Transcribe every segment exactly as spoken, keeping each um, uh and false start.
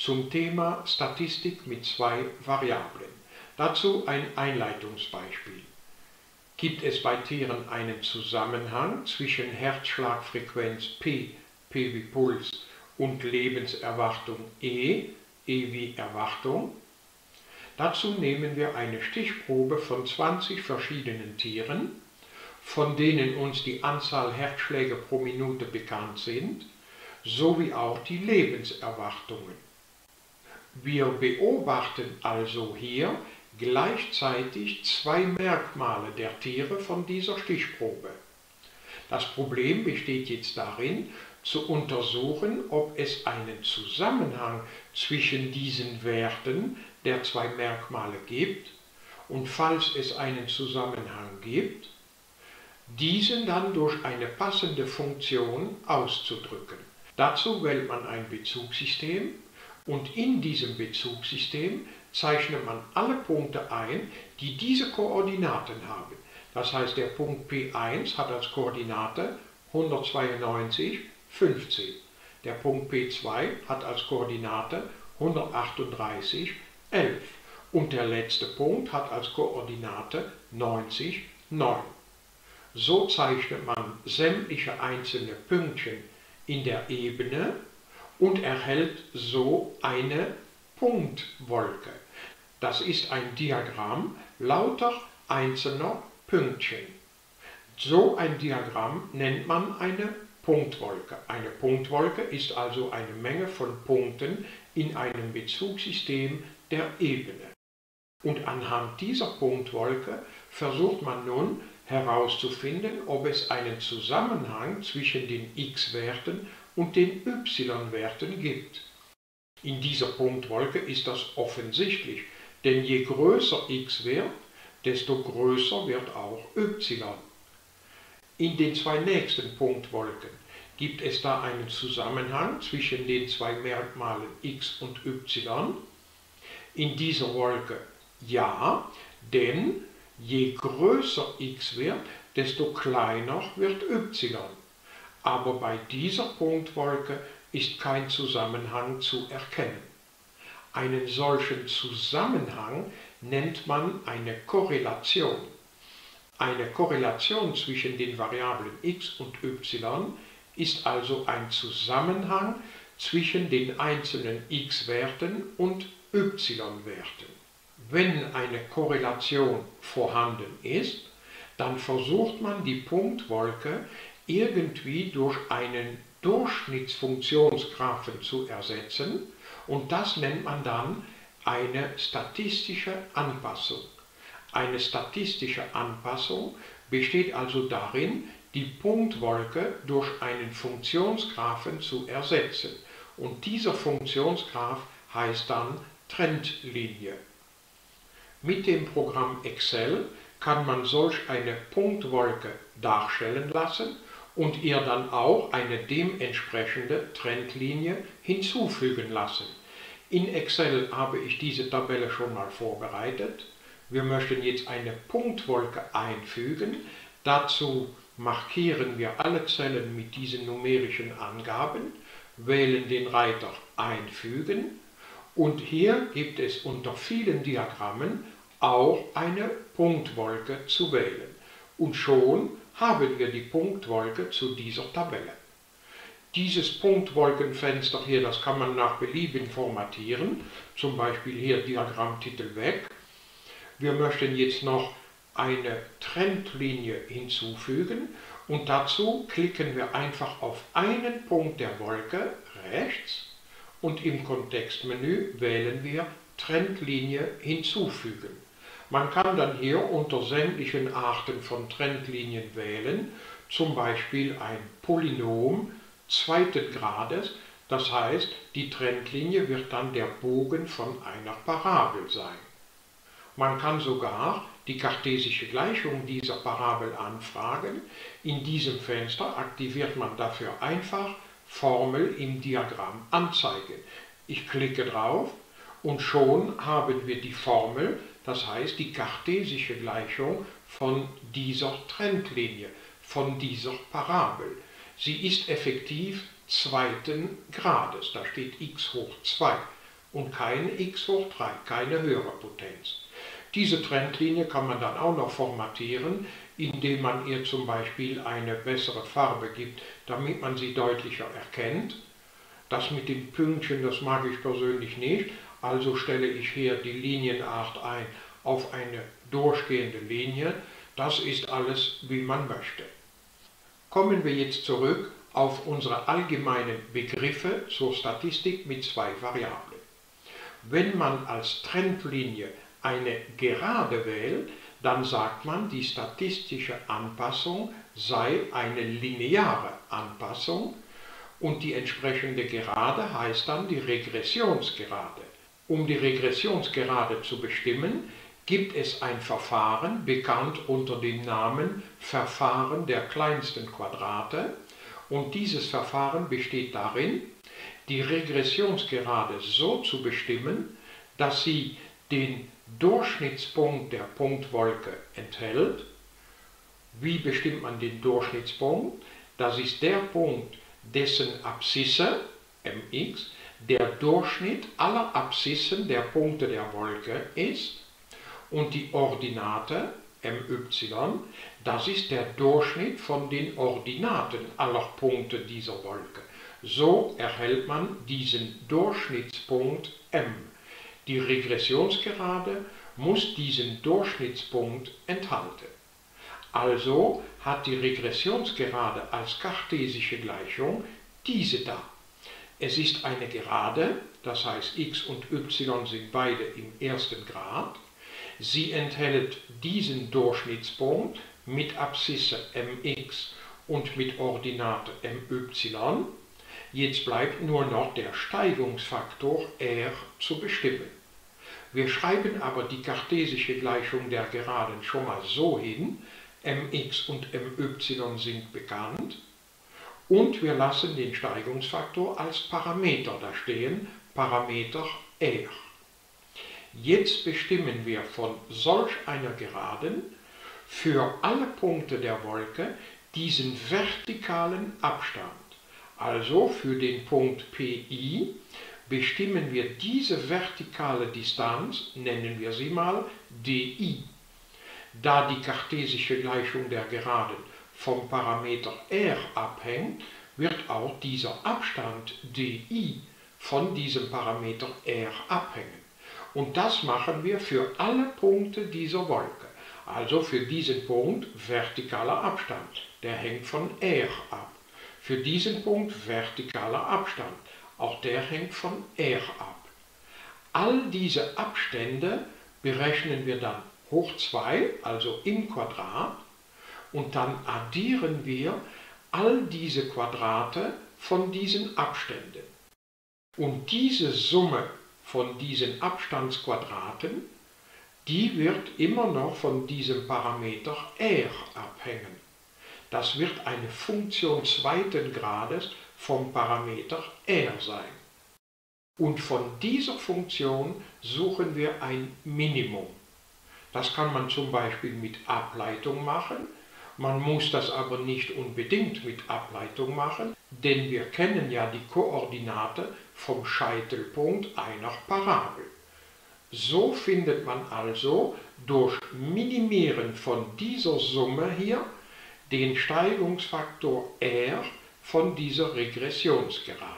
zum Thema Statistik mit zwei Variablen. Dazu ein Einleitungsbeispiel. Gibt es bei Tieren einen Zusammenhang zwischen Herzschlagfrequenz P, P wie Puls, und Lebenserwartung E, E wie Erwartung? Dazu nehmen wir eine Stichprobe von zwanzig verschiedenen Tieren, von denen uns die Anzahl Herzschläge pro Minute bekannt sind, sowie auch die Lebenserwartungen. Wir beobachten also hier gleichzeitig zwei Merkmale der Tiere von dieser Stichprobe. Das Problem besteht jetzt darin, zu untersuchen, ob es einen Zusammenhang zwischen diesen Werten der zwei Merkmale gibt und falls es einen Zusammenhang gibt, diesen dann durch eine passende Funktion auszudrücken. Dazu wählt man ein Bezugssystem und in diesem Bezugssystem zeichnet man alle Punkte ein, die diese Koordinaten haben. Das heißt, der Punkt P eins hat als Koordinate hundertzweiundneunzig, fünfzehn. Der Punkt P zwei hat als Koordinate hundertachtunddreißig, elf. Und der letzte Punkt hat als Koordinate neunzig, neun. So zeichnet man sämtliche einzelne Pünktchen in der Ebene und erhält so eine Punktwolke. Das ist ein Diagramm lauter einzelner Pünktchen. So ein Diagramm nennt man eine Punktwolke. Eine Punktwolke ist also eine Menge von Punkten in einem Bezugssystem der Ebene. Und anhand dieser Punktwolke versucht man nun herauszufinden, ob es einen Zusammenhang zwischen den x-Werten und den y-Werten gibt. In dieser Punktwolke ist das offensichtlich, denn je größer x wird, desto größer wird auch y. In den zwei nächsten Punktwolken gibt es da einen Zusammenhang zwischen den zwei Merkmalen x und y. In dieser Wolke ja, denn je größer x wird, desto kleiner wird y. Aber bei dieser Punktwolke ist kein Zusammenhang zu erkennen. Einen solchen Zusammenhang nennt man eine Korrelation. Eine Korrelation zwischen den Variablen x und y ist also ein Zusammenhang zwischen den einzelnen x-Werten und y-Werten. Wenn eine Korrelation vorhanden ist, dann versucht man die Punktwolke irgendwie durch einen Durchschnittsfunktionsgraphen zu ersetzen und das nennt man dann eine statistische Anpassung. Eine statistische Anpassung besteht also darin, die Punktwolke durch einen Funktionsgraphen zu ersetzen und dieser Funktionsgraph heißt dann Trendlinie. Mit dem Programm Excel kann man solch eine Punktwolke darstellen lassen und ihr dann auch eine dementsprechende Trendlinie hinzufügen lassen. In Excel habe ich diese Tabelle schon mal vorbereitet. Wir möchten jetzt eine Punktwolke einfügen. Dazu markieren wir alle Zellen mit diesen numerischen Angaben, wählen den Reiter Einfügen und hier gibt es unter vielen Diagrammen auch eine Punktwolke zu wählen. Und schon haben wir die Punktwolke zu dieser Tabelle. Dieses Punktwolkenfenster hier, das kann man nach Belieben formatieren, zum Beispiel hier Diagrammtitel weg. Wir möchten jetzt noch eine Trendlinie hinzufügen und dazu klicken wir einfach auf einen Punkt der Wolke rechts und im Kontextmenü wählen wir Trendlinie hinzufügen. Man kann dann hier unter sämtlichen Arten von Trendlinien wählen, zum Beispiel ein Polynom zweiten Grades, das heißt, die Trendlinie wird dann der Bogen von einer Parabel sein. Man kann sogar die kartesische Gleichung dieser Parabel anfragen. In diesem Fenster aktiviert man dafür einfach Formel im Diagramm anzeigen. Ich klicke drauf und schon haben wir die Formel, das heißt die kartesische Gleichung von dieser Trendlinie, von dieser Parabel. Sie ist effektiv zweiten Grades, da steht x hoch zwei. und keine x hoch drei, keine höhere Potenz. Diese Trendlinie kann man dann auch noch formatieren, indem man ihr zum Beispiel eine bessere Farbe gibt, damit man sie deutlicher erkennt. Das mit den Pünktchen, das mag ich persönlich nicht, also stelle ich hier die Linienart ein auf eine durchgehende Linie. Das ist alles, wie man möchte. Kommen wir jetzt zurück auf unsere allgemeinen Begriffe zur Statistik mit zwei Variablen. Wenn man als Trendlinie eine Gerade wählt, dann sagt man, die statistische Anpassung sei eine lineare Anpassung und die entsprechende Gerade heißt dann die Regressionsgerade. Um die Regressionsgerade zu bestimmen, gibt es ein Verfahren, bekannt unter dem Namen Verfahren der kleinsten Quadrate, und dieses Verfahren besteht darin, die Regressionsgerade so zu bestimmen, dass sie den Durchschnittspunkt der Punktwolke enthält. Wie bestimmt man den Durchschnittspunkt? Das ist der Punkt, dessen Abszisse, mx, der Durchschnitt aller Abszissen der Punkte der Wolke ist, und die Ordinate, my, das ist der Durchschnitt von den Ordinaten aller Punkte dieser Wolke. So erhält man diesen Durchschnittspunkt m. Die Regressionsgerade muss diesen Durchschnittspunkt enthalten. Also hat die Regressionsgerade als kartesische Gleichung diese da. Es ist eine Gerade, das heißt x und y sind beide im ersten Grad. Sie enthält diesen Durchschnittspunkt mit Abszisse mx und mit Ordinate my. Jetzt bleibt nur noch der Steigungsfaktor r zu bestimmen. Wir schreiben aber die kartesische Gleichung der Geraden schon mal so hin, mx und my sind bekannt, und wir lassen den Steigungsfaktor als Parameter da stehen, Parameter r. Jetzt bestimmen wir von solch einer Geraden für alle Punkte der Wolke diesen vertikalen Abstand. Also für den Punkt Pi bestimmen wir diese vertikale Distanz, nennen wir sie mal di. Da die kartesische Gleichung der Geraden vom Parameter r abhängt, wird auch dieser Abstand di von diesem Parameter r abhängen. Und das machen wir für alle Punkte dieser Wolke. Also für diesen Punkt vertikaler Abstand, der hängt von r ab. Für diesen Punkt vertikaler Abstand, auch der hängt von r ab. All diese Abstände berechnen wir dann hoch zwei, also im Quadrat, und dann addieren wir all diese Quadrate von diesen Abständen. Und diese Summe von diesen Abstandsquadraten, die wird immer noch von diesem Parameter r abhängen. Das wird eine Funktion zweiten Grades vom Parameter r sein. Und von dieser Funktion suchen wir ein Minimum. Das kann man zum Beispiel mit Ableitung machen. Man muss das aber nicht unbedingt mit Ableitung machen, denn wir kennen ja die Koordinate vom Scheitelpunkt einer Parabel. So findet man also durch Minimieren von dieser Summe hier den Steigungsfaktor r von dieser Regressionsgerade.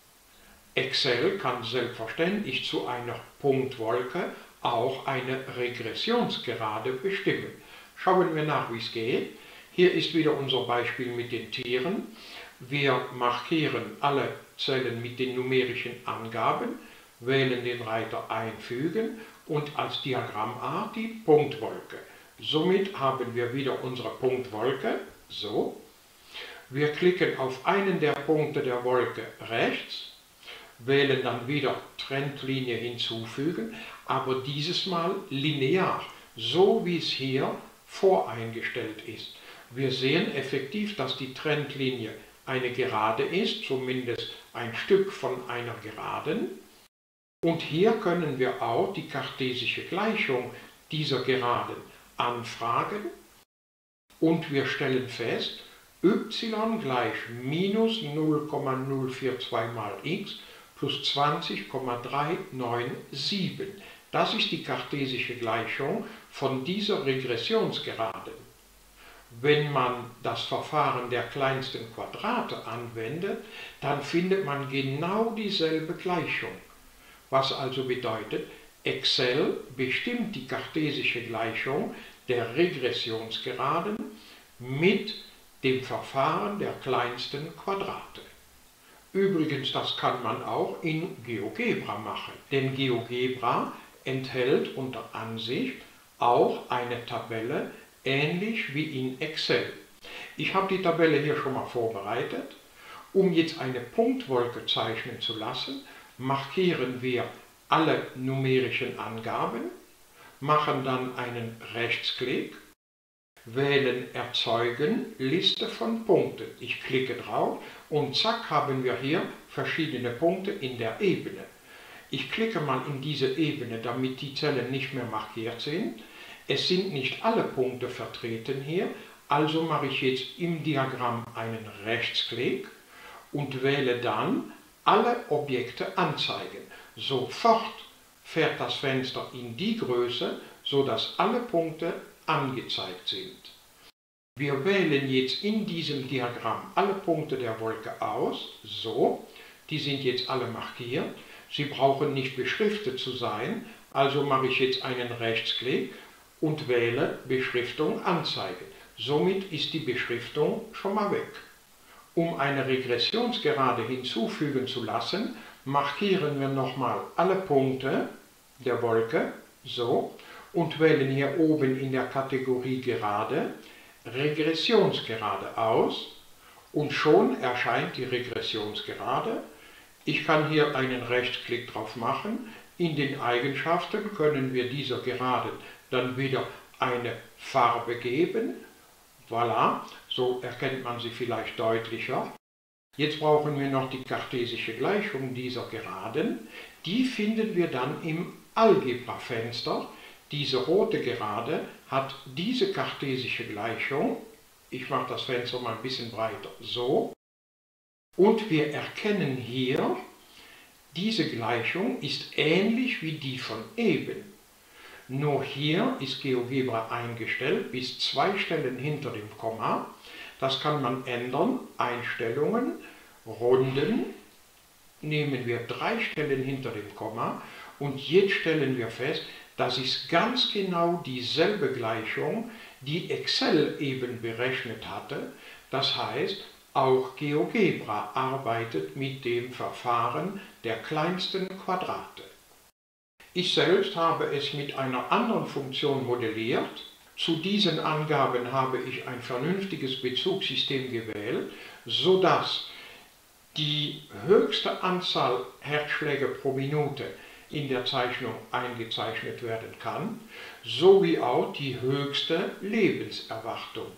Excel kann selbstverständlich zu einer Punktwolke auch eine Regressionsgerade bestimmen. Schauen wir nach, wie es geht. Hier ist wieder unser Beispiel mit den Tieren. Wir markieren alle Zellen mit den numerischen Angaben, wählen den Reiter Einfügen und als Diagrammart die Punktwolke. Somit haben wir wieder unsere Punktwolke, so. Wir klicken auf einen der Punkte der Wolke rechts, wählen dann wieder Trendlinie hinzufügen, aber dieses Mal linear, so wie es hier voreingestellt ist. Wir sehen effektiv, dass die Trendlinie eine Gerade ist, zumindest ein Stück von einer Geraden. Und hier können wir auch die kartesische Gleichung dieser Geraden anfragen und wir stellen fest, y gleich minus null Komma null vier zwei mal x plus zwanzig Komma dreihundertneunundneunzig. Das ist die kartesische Gleichung von dieser Regressionsgerade. Wenn man das Verfahren der kleinsten Quadrate anwendet, dann findet man genau dieselbe Gleichung. Was also bedeutet, Excel bestimmt die kartesische Gleichung der Regressionsgeraden mit dem Verfahren der kleinsten Quadrate. Übrigens, das kann man auch in GeoGebra machen, denn GeoGebra enthält unter Ansicht auch eine Tabelle, ähnlich wie in Excel. Ich habe die Tabelle hier schon mal vorbereitet. Um jetzt eine Punktwolke zeichnen zu lassen, markieren wir alle numerischen Angaben, machen dann einen Rechtsklick, wählen Erzeugen, Liste von Punkten. Ich klicke drauf und zack haben wir hier verschiedene Punkte in der Ebene. Ich klicke mal in diese Ebene, damit die Zellen nicht mehr markiert sind. Es sind nicht alle Punkte vertreten hier, also mache ich jetzt im Diagramm einen Rechtsklick und wähle dann alle Objekte anzeigen. Sofort fährt das Fenster in die Größe, sodass alle Punkte angezeigt sind. Wir wählen jetzt in diesem Diagramm alle Punkte der Wolke aus, so, die sind jetzt alle markiert. Sie brauchen nicht beschriftet zu sein, also mache ich jetzt einen Rechtsklick und wähle Beschriftung anzeigen. Somit ist die Beschriftung schon mal weg. Um eine Regressionsgerade hinzufügen zu lassen, markieren wir nochmal alle Punkte der Wolke, so, und wählen hier oben in der Kategorie Gerade Regressionsgerade aus und schon erscheint die Regressionsgerade. Ich kann hier einen Rechtsklick drauf machen. In den Eigenschaften können wir dieser Geraden dann wieder eine Farbe geben. Voilà, so erkennt man sie vielleicht deutlicher. Jetzt brauchen wir noch die kartesische Gleichung dieser Geraden. Die finden wir dann im Algebra-Fenster. Diese rote Gerade hat diese kartesische Gleichung. Ich mache das Fenster mal ein bisschen breiter, so. Und wir erkennen hier, diese Gleichung ist ähnlich wie die von eben. Nur hier ist GeoGebra eingestellt bis zwei Stellen hinter dem Komma. Das kann man ändern. Einstellungen, Runden, nehmen wir drei Stellen hinter dem Komma und jetzt stellen wir fest, das ist ganz genau dieselbe Gleichung, die Excel eben berechnet hatte. Das heißt, auch GeoGebra arbeitet mit dem Verfahren der kleinsten Quadrate. Ich selbst habe es mit einer anderen Funktion modelliert. Zu diesen Angaben habe ich ein vernünftiges Bezugssystem gewählt, sodass die höchste Anzahl Herzschläge pro Minute in der Zeichnung eingezeichnet werden kann, sowie auch die höchste Lebenserwartung.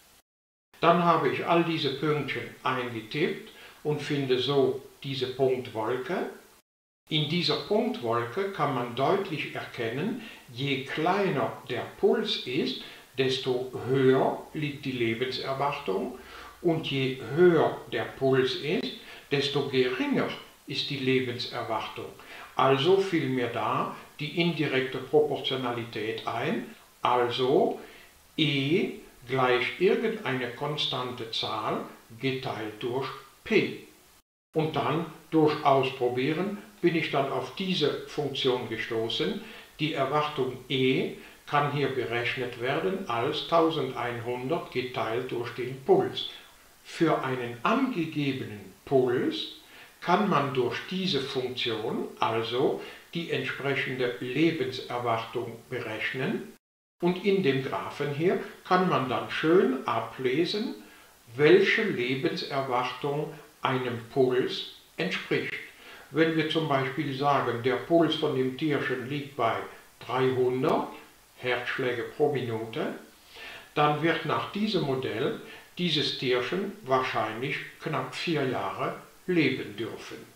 Dann habe ich all diese Pünktchen eingetippt und finde so diese Punktwolke. In dieser Punktwolke kann man deutlich erkennen, je kleiner der Puls ist, desto höher liegt die Lebenserwartung und je höher der Puls ist, desto geringer ist die Lebenserwartung. Also fiel mir da die indirekte Proportionalität ein, also E gleich irgendeine konstante Zahl geteilt durch P. Und dann durch Ausprobieren bin ich dann auf diese Funktion gestoßen. Die Erwartung E kann hier berechnet werden als eintausendeinhundert geteilt durch den Puls. Für einen angegebenen Puls kann man durch diese Funktion also die entsprechende Lebenserwartung berechnen. Und in dem Graphen hier kann man dann schön ablesen, welche Lebenserwartung einem Puls entspricht. Wenn wir zum Beispiel sagen, der Puls von dem Tierchen liegt bei dreihundert Herzschläge pro Minute, dann wird nach diesem Modell dieses Tierchen wahrscheinlich knapp vier Jahre leben dürfen.